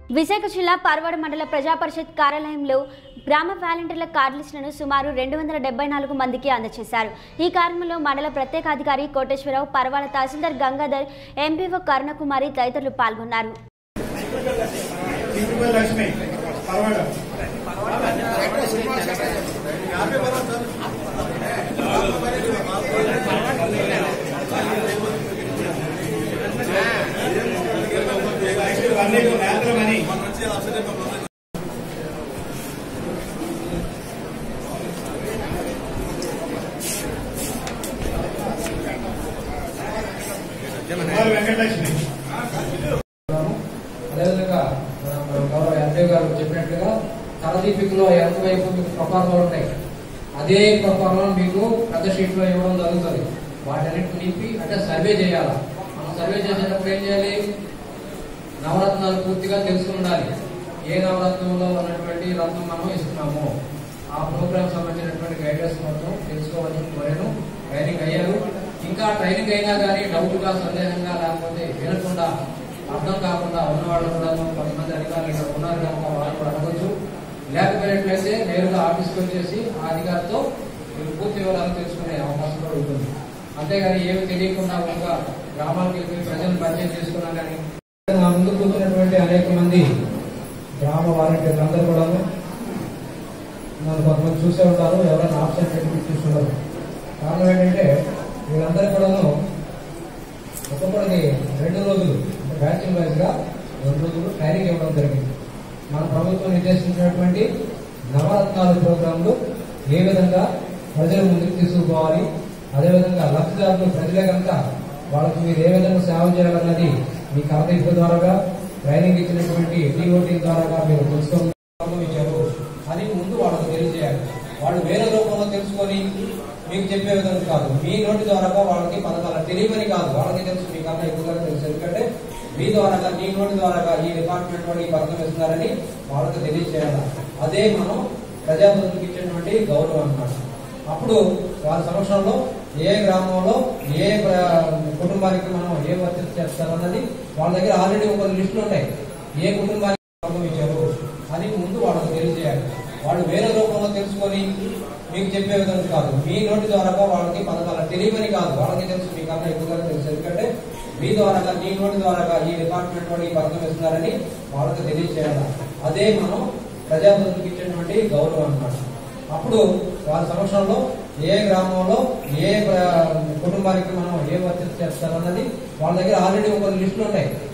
విశాఖ జిల్లా పర్వాడ మండల ప్రజా పరిషత్ కార్యాలయంలో గ్రామ వాలంటీర్ల కార్డు లిస్టులను సుమారు 274 మందికి అందజేశారు. ఈ కార్యక్రమంలో మండల ప్రత్యేకాధికారి కోటేశ్వరరావు, పర్వాడ తహసీల్దార్ గంగాధర్, ఎంపీఓ కరుణకుమారి తదితరులు పాల్గొన్నారు. అదేవిధంగా గౌరవ ఎంపీ గారు చెప్పినట్లుగా తలదీపికలో ఎంతవైపు మీకు ప్రొఫార్మాలు ఉన్నాయి, అదే ప్రొఫార్మాలు మీకు పెద్ద షీట్ లో ఇవ్వడం జరుగుతుంది. వాటన్నిటిని నింపి అంటే సర్వే చేయాలి. మనం సర్వే చేసేటప్పుడు ఏం చేయాలి? నవరత్నాలు పూర్తిగా తెలుసుకుని ఉండాలి. ఏ నవరత్నంలో ఉన్నటువంటి రత్నం మనం ఇస్తున్నాము, ఆ ప్రోగ్రామ్ సంబంధించినటువంటి గైడెన్స్ మొత్తం తెలుసుకోవాలని కోరాను. ట్రైనింగ్ అయ్యారు. ఇంకా ట్రైనింగ్ అయినా కానీ డౌట్ గా, సందేహంగా, లేకపోతే వినకుండా, అర్థం కాకుండా ఉన్న వాళ్ళు కూడా కొంతమంది అధికారులు ఇక్కడ ఉన్నారు కనుక వాళ్ళు కూడా అడగచ్చు. లేకపోయినట్లయితే నేరుగా ఆఫీస్కి వచ్చేసి ఆ అధికారితో మీరు పూర్తి వివరాలు తెలుసుకునే అవకాశం కూడా ఉంటుంది. అంతేగాని ఏమి తెలియకుండా ఒక గ్రామాలకు వెళ్ళి ప్రజలను పరిచయం చేసుకున్నా కానీ ముందు కూర్చున్నటువంటి అనేక మంది గ్రామ వాలంటీర్లు అందరూ కూడా నన్ను కొంతమంది చూసే ఉంటారు, ఎవరైనా ఆప్షన్ పెట్టి చూస్తున్నారు. కారణం ఏంటంటే వీళ్ళందరూ కూడాను ఒక్కొక్కడికి 2 రోజులు బ్యాచింగ్ వైజ్ గా 2 రోజులు ట్రైనింగ్ ఇవ్వడం జరిగింది. మన ప్రభుత్వం నిర్దేశించినటువంటి నవరత్నాల ప్రోగ్రాంలు ఏ విధంగా ప్రజల ముందుకు తీసుకుపోవాలి, అదేవిధంగా లబ్ధిదారులు ప్రజలే కనుక వాళ్ళకి మీరు ఏ విధంగా సేవ చేయాలన్నది మీ కార్యక్రమం ద్వారా ట్రైనింగ్ ఇచ్చినటువంటి డిఓటీ ద్వారా మీరు తెలుసుకోవారు. అది ముందు వాళ్ళకు తెలియజేయాలి. వాళ్ళు వేరే రూపంలో తెలుసుకొని మీకు చెప్పే విధంగా కాదు, మీ నోటి ద్వారా వాళ్ళకి పథకాలు తెలియమని కాదు, వాళ్ళకి తెలుసు, మీకన్నా ఎక్కువగా తెలుసు. ఎందుకంటే మీ ద్వారా, మీ నోటి ద్వారా ఈ డిపార్ట్మెంట్ వాళ్ళు ఈ పథకం ఇస్తున్నారని వాళ్ళకి తెలియజేయాలి. అదే మనం ప్రజాప్రతినిధికి ఇచ్చినటువంటి గౌరవం అన్నమాట. అప్పుడు వారి సమక్షంలో ఏ గ్రామంలో ఏ కుటుంబానికి మనం ఏ వర్తింపు చేస్తారన్నది వాళ్ళ దగ్గర ఆల్రెడీ ఒక లిస్టులు ఉన్నాయి. ఏ కుటుంబానికి ఇచ్చారు అది ముందు వాళ్ళకి తెలియజేయాలి. వాళ్ళు వేరే రూపంలో తెలుసుకొని మీకు చెప్పే విధంగా కాదు, మీ నోటి ద్వారా వాళ్ళకి పథకాలు తెలియమని కాదు, వాళ్ళకి తెలుసు, మీకన్నా ఎక్కువగా తెలుసు. ఎందుకంటే మీ ద్వారా, మీ నోటి ద్వారా ఈ డిపార్ట్మెంట్ వాళ్ళు ఈ పథకం ఇస్తున్నారని వాళ్ళకి తెలియజేయాలి. అదే మనం ప్రజాప్రతినిధికి ఇచ్చినటువంటి గౌరవం అన్నమాట. అప్పుడు వారి సమక్షంలో ఏ గ్రామంలో ఏ కుటుంబానికి మనం ఏ వర్తింపు చేస్తారన్నది వాళ్ళ దగ్గర ఆల్రెడీ ఒక లిస్టులు ఉన్నాయి.